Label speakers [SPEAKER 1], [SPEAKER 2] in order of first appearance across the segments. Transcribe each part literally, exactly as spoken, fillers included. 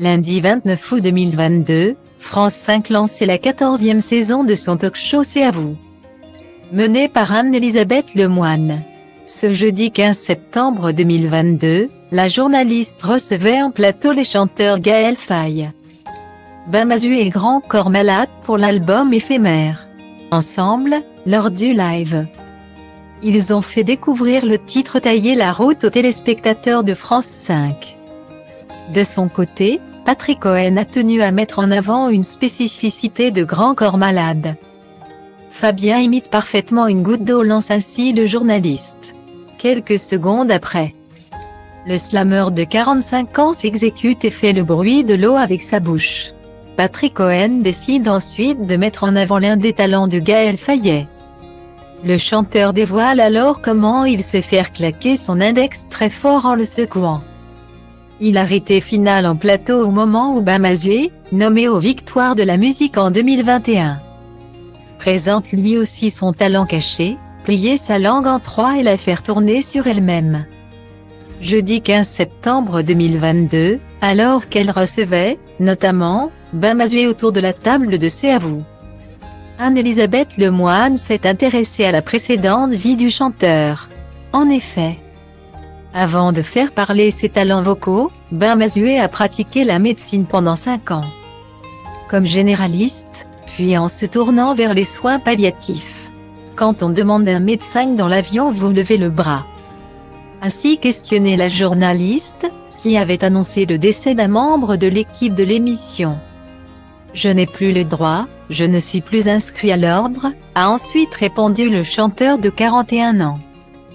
[SPEAKER 1] Lundi vingt-neuf août deux mille vingt-deux, France cinq lançait la quatorzième saison de son talk-show C'est à vous. Menée par Anne-Elisabeth Lemoine. Ce jeudi quinze septembre deux mille vingt-deux, la journaliste recevait en plateau les chanteurs Gaël Faye, Ben Mazué et Grand Corps Malade pour l'album éphémère. Ensemble, lors du live, ils ont fait découvrir le titre Tailler la route aux téléspectateurs de France cinq. De son côté, Patrick Cohen a tenu à mettre en avant une spécificité de Grand Corps Malade. Fabien imite parfaitement une goutte d'eau, lance ainsi le journaliste. Quelques secondes après, le slameur de quarante-cinq ans s'exécute et fait le bruit de l'eau avec sa bouche. Patrick Cohen décide ensuite de mettre en avant l'un des talents de Gaël Faye. Le chanteur dévoile alors comment il sait faire claquer son index très fort en le secouant. Hilarité finale en plateau au moment où Ben Mazué, nommé aux Victoires de la musique en deux mille vingt et un, présente lui aussi son talent caché, plier sa langue en trois et la faire tourner sur elle-même. Jeudi quinze septembre deux mille vingt-deux, alors qu'elle recevait, notamment, Ben Mazué autour de la table de C'est à vous, Anne-Elisabeth Lemoine s'est intéressée à la précédente vie du chanteur. En effet, avant de faire parler ses talents vocaux, Ben Mazué a pratiqué la médecine pendant cinq ans, comme généraliste, puis en se tournant vers les soins palliatifs. Quand on demande un médecin dans l'avion, vous levez le bras. Ainsi questionnait la journaliste, qui avait annoncé le décès d'un membre de l'équipe de l'émission. Je n'ai plus le droit, je ne suis plus inscrit à l'ordre, a ensuite répondu le chanteur de quarante et un ans.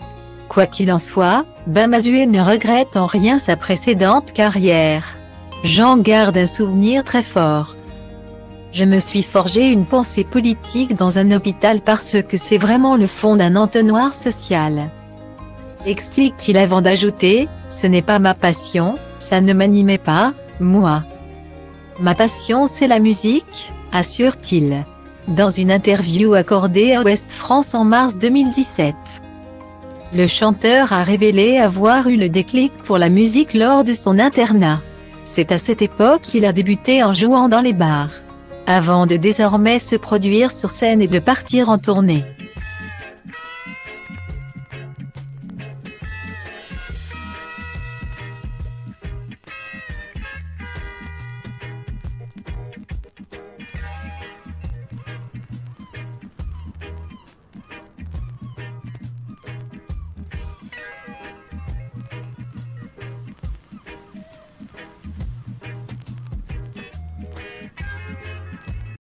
[SPEAKER 1] Quoi qu'il en soit, Ben Mazué ne regrette en rien sa précédente carrière. J'en garde un souvenir très fort. Je me suis forgé une pensée politique dans un hôpital parce que c'est vraiment le fond d'un entonnoir social. Explique-t-il avant d'ajouter, ce n'est pas ma passion, ça ne m'animait pas, moi. Ma passion c'est la musique, assure-t-il. Dans une interview accordée à Ouest France en mars deux mille dix-sept. Le chanteur a révélé avoir eu le déclic pour la musique lors de son internat. C'est à cette époque qu'il a débuté en jouant dans les bars, avant de désormais se produire sur scène et de partir en tournée.